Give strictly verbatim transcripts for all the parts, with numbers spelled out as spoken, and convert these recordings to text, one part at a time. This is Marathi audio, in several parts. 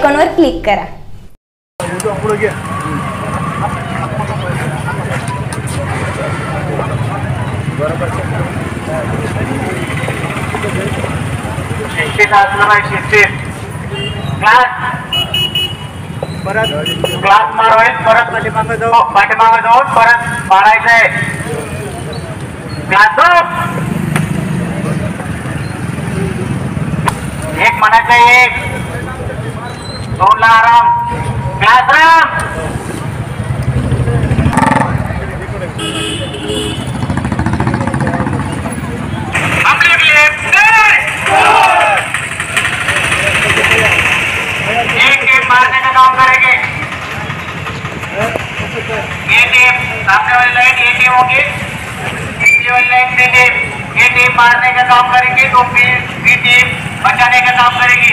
आयकॉनवर क्लिक करा. शिस्तीत असलं पाहिजे, शिस्तीत. क्लास परत क्लास मारवायच, परत पाठीमागं जाऊ पाठीमागं जाऊन परत मारायचंय. क्लास एक म्हणायचं, एक दोन ला आराम. क्लास राम मारने का काम करेंगे. ये टीम सामने वाली लाइन ये टीम होगी, पिछली वाली लाइन बी टीम. ये टीम मारने का काम करेगी तो बी बी टीम बचाने का काम करेगी.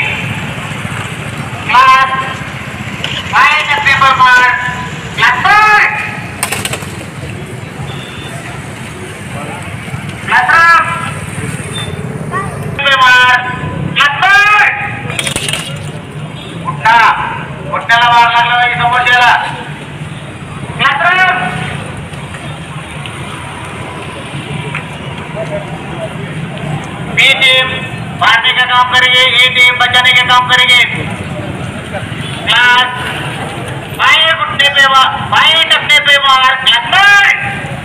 क्लास फाइव पेपर मार. क्लास फाइव क्लास मार. क्लास फाइव उठा. उठण्याला मार लागला पाहिजे समोरच्याला. बी टीम मारने का काम करेगी, ए टीम बचाने का काम करेगी. क्लास बाएं घुटने पे बाएं टखने पे मार. क्लास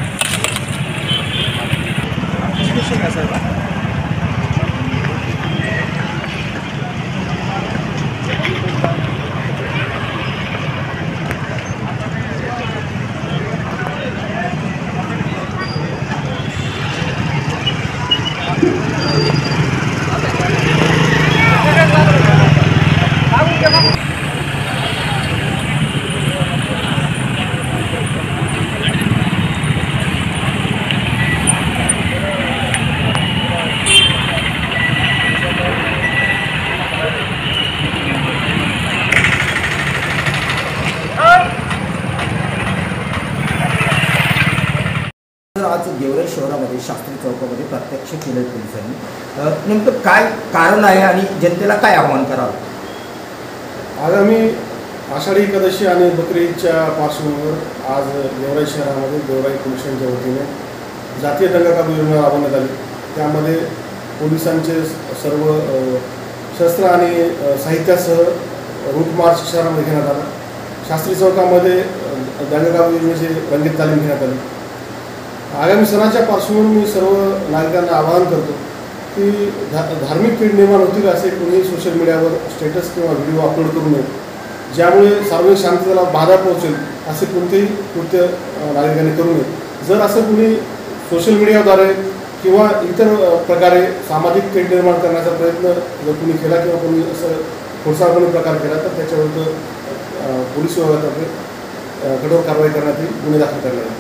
आज गेवराई शहरामध्ये शास्त्री चौकामध्ये प्रत्यक्ष केलं पोलिसांनी. नेमकं काय कारण आहे आणि जनतेला काय आवाहन करावं? आगामी आषाढी एकादशी आणि बकरी ईदच्या पार्श्वभूमीवर आज गेवराई शहरामध्ये गेवराई पोलिसांच्या वतीने जातीय दंगल योजना राबवण्यात आली. त्यामध्ये पोलिसांचे सर्व शस्त्र आणि साहित्यासह रूट मार्च शहरामध्ये घेण्यात आला. शास्त्री चौकामध्ये दंगल योजनेची रंगीत तालीम घेण्यात आली. आगामी सणाच्या पार्श्वभूमीवर मी सर्व नागरिकांना आवाहन करतो की धा धार्मिक कीड निर्माण होतील असे कोणी सोशल मीडियावर स्टेटस किंवा व्हिडिओ अपलोड करू नये, ज्यामुळे सार्वजनिक शांततेला बाधा पोहोचेल असे कोणतेही कृत्य नागरिकांनी करू नये. जर असं कोणी सोशल मीडियाद्वारे किंवा इतर प्रकारे सामाजिक कीड निर्माण करण्याचा प्रयत्न जर कोणी केला किंवा कोणी असं खोडसाळपणे प्रकार केला तर त्याच्याविरुद्ध पोलीस विभागातर्फे कठोर कारवाई करण्यात येईल, गुन्हे दाखल करण्यात येईल.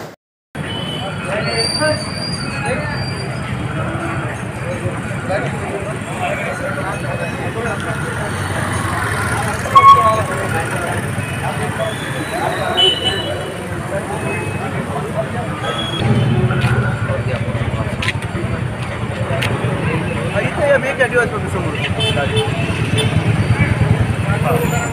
एक दिवस समोर